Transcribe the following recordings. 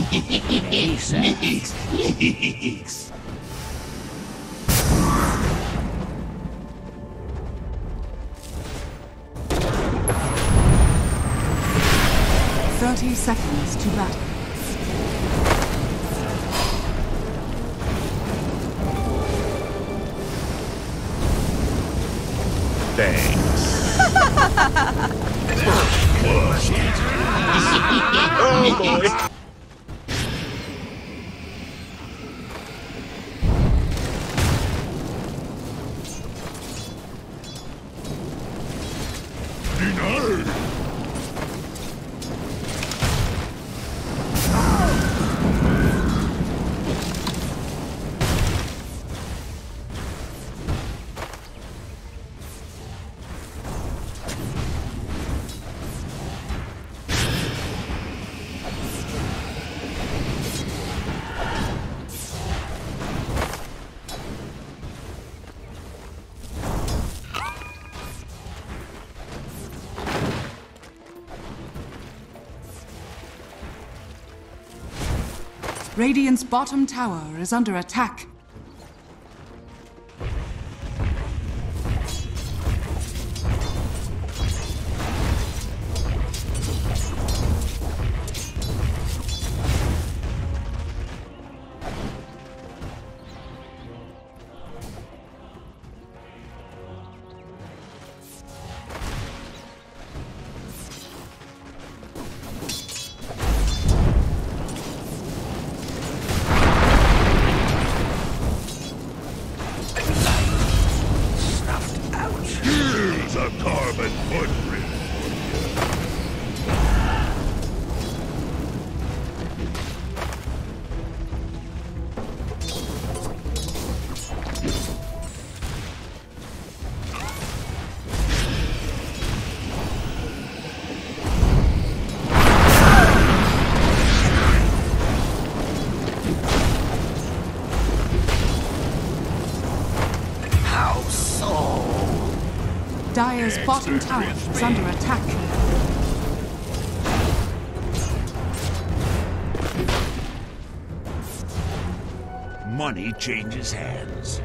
Ace. 30 seconds to battle. Thanks. Oh boy. Radiant's bottom tower is under attack. Dire's bottom tower is under attack. Money changes hands.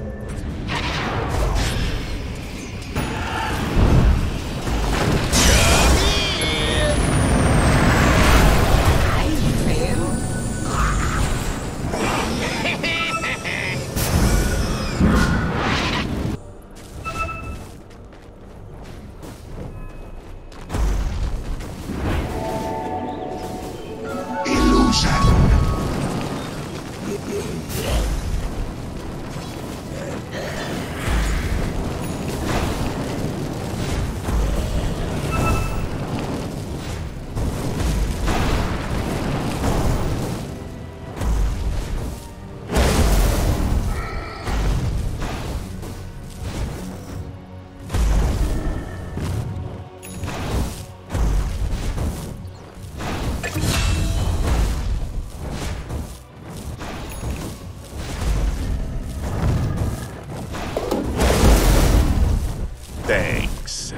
Thanks.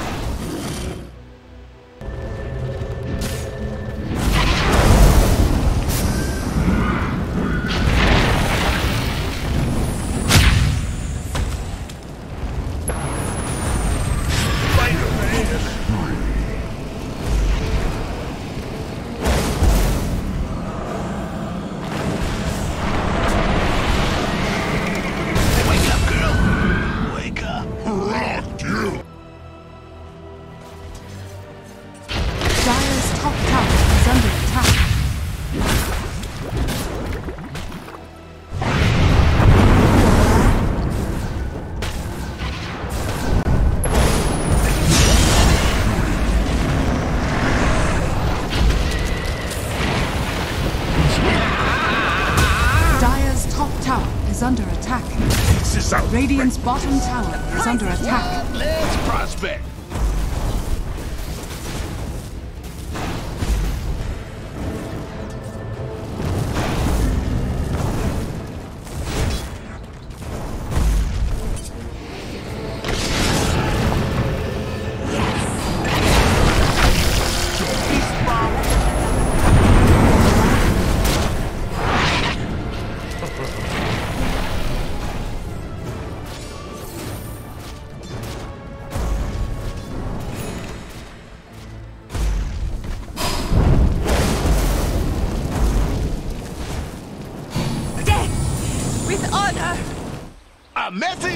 Under attack. Radiant's bottom tower is under attack. Let's prospect.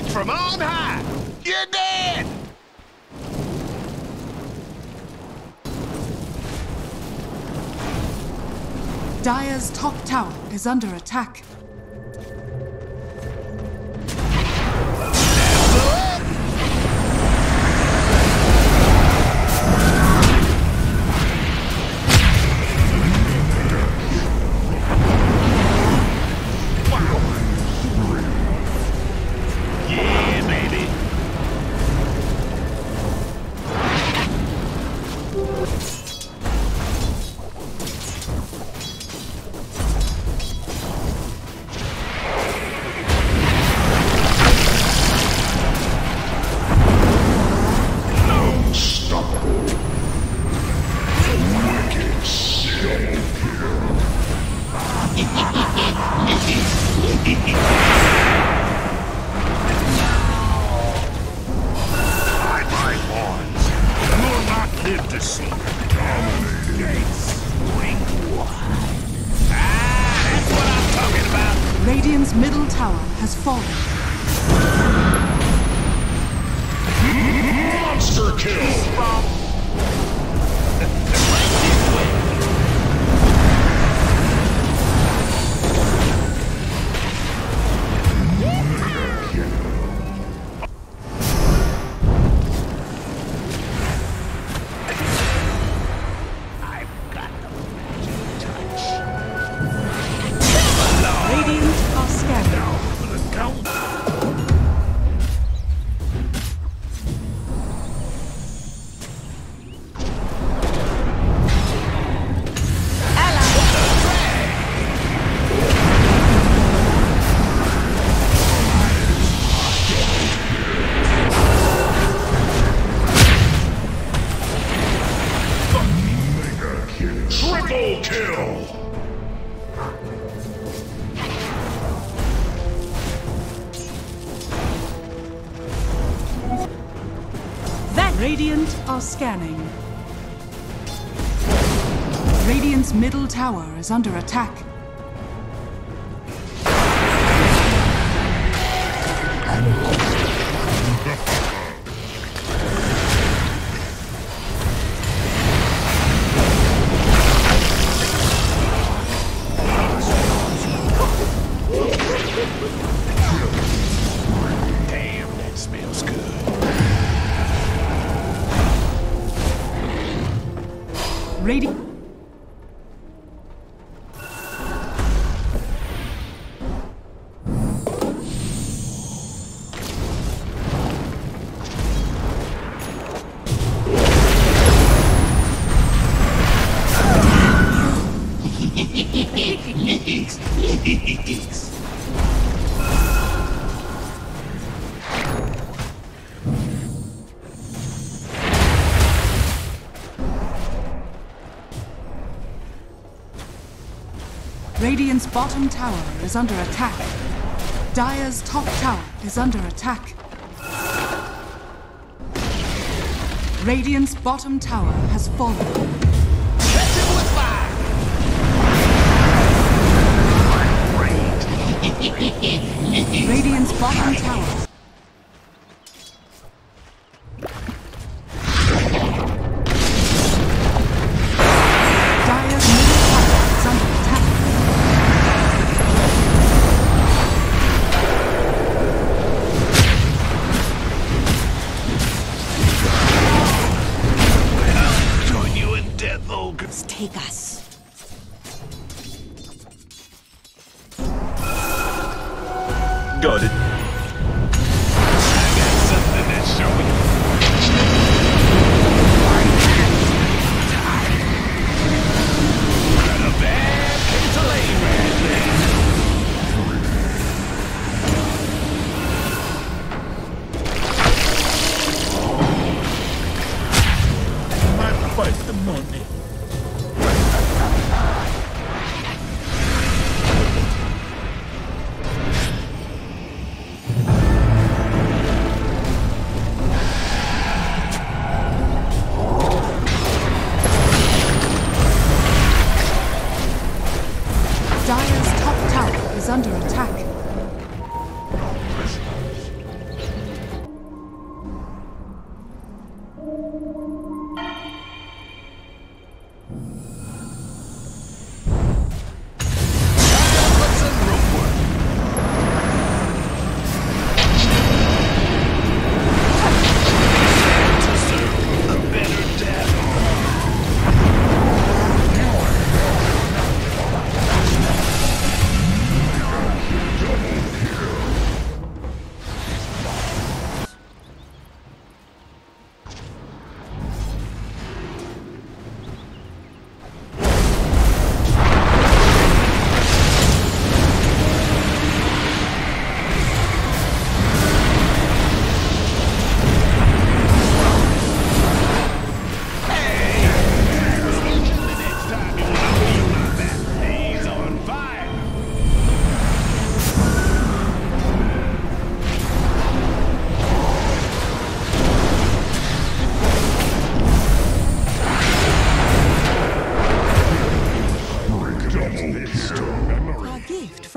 from on high. You're dead. Dire's top tower is under attack. Radiant's middle tower has fallen. Monster kill! Triple kill! Radiant are scanning. Radiant's middle tower is under attack. Damn, that smells good. Radiant's bottom tower is under attack. Dire's top tower is under attack. Radiant's bottom tower has fallen. Radiant's bottom tower. Dire's middle tower is under attack. Join you in death, ogres. Take us. Got it. I got something to show you. Got a bad case of lame right there. Might fight the money. Dire's top tower is under attack.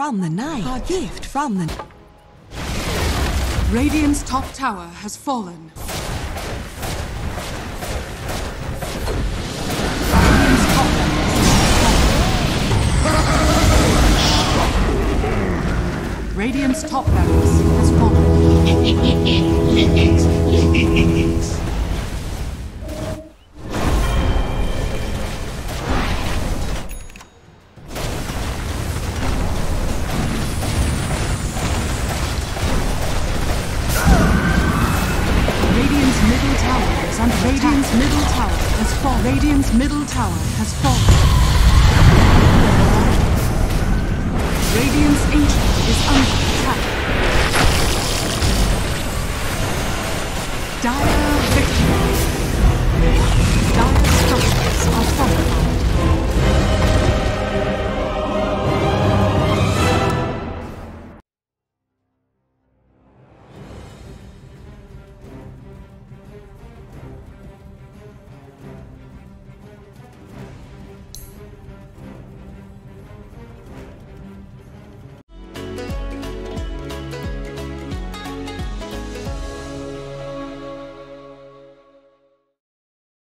from the night. A gift from the... Radiant's top tower has fallen. Radiant's top barracks has fallen. Radiant's middle tower is under attack. Radiant's middle tower has fallen. Radiant's middle tower has fallen. Radiant's ancient is under attack. Dire victory. Dire structures are fortified.